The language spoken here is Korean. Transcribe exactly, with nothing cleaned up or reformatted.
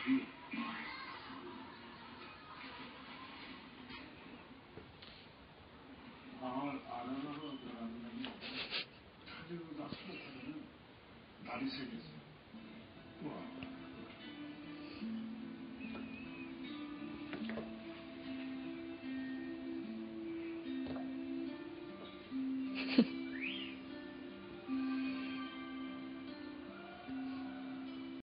사람들이 방을 안으로 들어가는 게 타주가 수록하는 날이 새겨서